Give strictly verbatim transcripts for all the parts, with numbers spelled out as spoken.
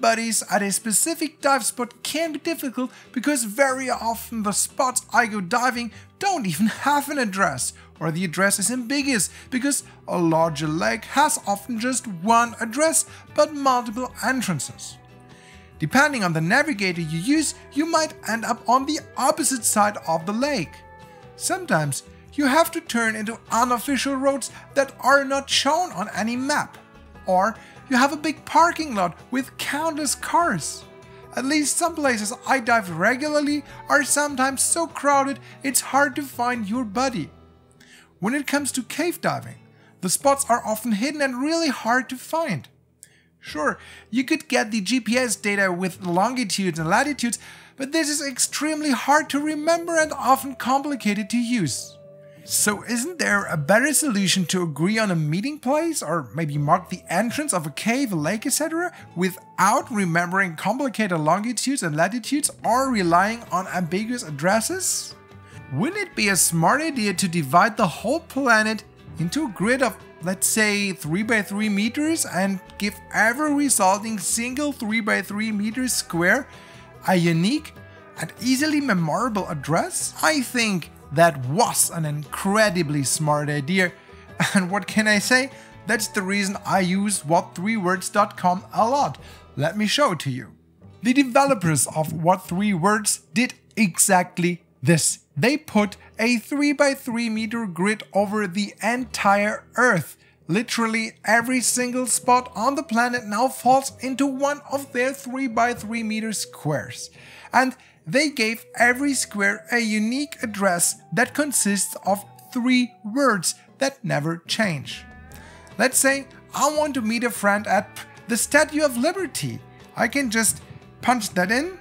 buddies at a specific dive spot can be difficult because very often the spots I go diving don't even have an address, or the address is ambiguous because a larger lake has often just one address but multiple entrances. Depending on the navigator you use, you might end up on the opposite side of the lake. Sometimes you have to turn into unofficial roads that are not shown on any map. Or you have a big parking lot with countless cars. At least some places I dive regularly are sometimes so crowded it's hard to find your buddy. When it comes to cave diving, the spots are often hidden and really hard to find. Sure, you could get the G P S data with longitudes and latitudes, but this is extremely hard to remember and often complicated to use. So isn't there a better solution to agree on a meeting place, or maybe mark the entrance of a cave, a lake, et cetera without remembering complicated longitudes and latitudes or relying on ambiguous addresses? Wouldn't it be a smart idea to divide the whole planet into a grid of, let's say, three by three meters and give every resulting single three by three meters square a unique and easily memorable address? I think that was an incredibly smart idea, and what can I say? That's the reason I use what three words dot com a lot. Let me show it to you. The developers of What three Words did exactly this. They put a three by three meter grid over the entire Earth. Literally every single spot on the planet now falls into one of their three by three meter squares. And they gave every square a unique address that consists of three words that never change. Let's say I want to meet a friend at the Statue of Liberty. I can just punch that in.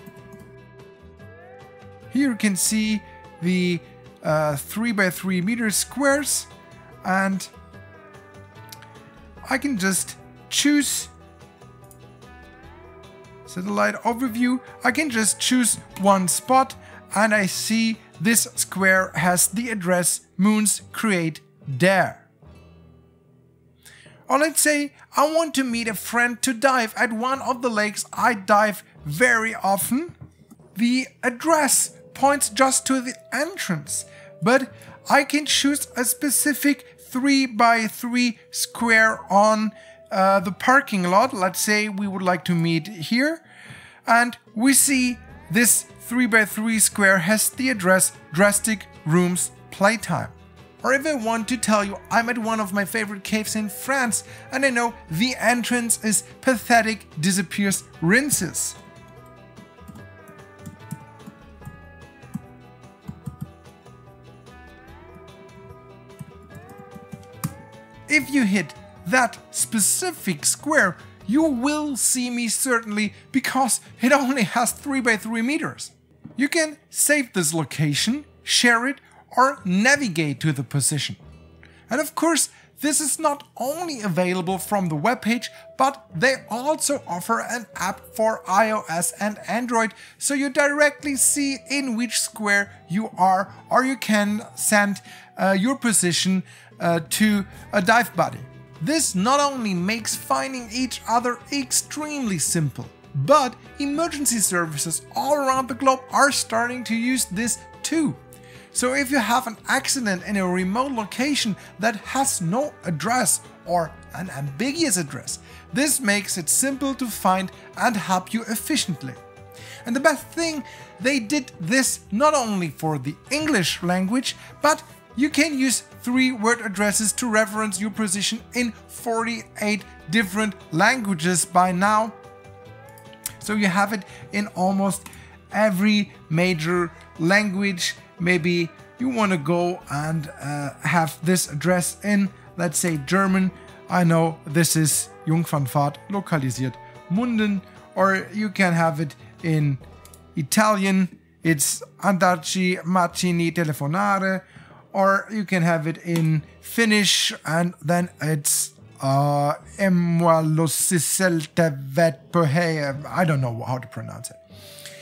Here you can see the uh, three by three meter squares, and I can just choose satellite overview. I can just choose one spot and I see this square has the address Moons Create There. Or let's say I want to meet a friend to dive at one of the lakes I dive very often. The address points just to the entrance, but I can choose a specific three by three square on uh, the parking lot. Let's say we would like to meet here, and we see this three by three square has the address Drastic Rooms Playtime. Or if I want to tell you I'm at one of my favorite caves in France and I know the entrance is Pathetic Disappears Rinses. If you hit that specific square, you will see me certainly, because it only has three by three meters. You can save this location, share it, or navigate to the position. And of course, this is not only available from the webpage, but they also offer an app for iOS and Android, so you directly see in which square you are, or you can send uh, your position uh, to a dive buddy. This not only makes finding each other extremely simple, but emergency services all around the globe are starting to use this too. So if you have an accident in a remote location that has no address or an ambiguous address, this makes it simple to find and help you efficiently. And the best thing, they did this not only for the English language, but you can use three-word addresses to reference your position in forty-eight different languages by now. So you have it in almost every major language. Maybe you want to go and uh, have this address in, let's say, German. I know this is Jungfernfahrt lokalisiert Munden. Or you can have it in Italian. It's Andarci Macchini Telefonare. Or you can have it in Finnish, and then it's uh, I don't know how to pronounce it.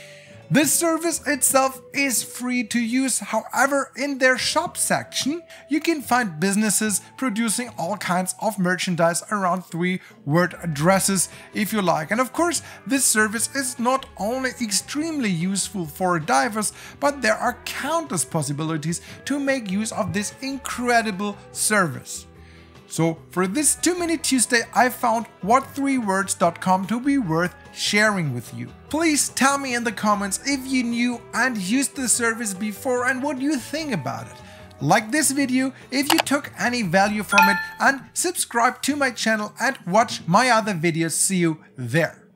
This service itself is free to use, however, in their shop section, you can find businesses producing all kinds of merchandise around three word addresses if you like. And of course, this service is not only extremely useful for divers, but there are countless possibilities to make use of this incredible service. So for this two minute Tuesday, I found what three words dot com to be worth sharing with you. Please tell me in the comments if you knew and used the service before and what you think about it. Like this video if you took any value from it, and subscribe to my channel and watch my other videos. See you there.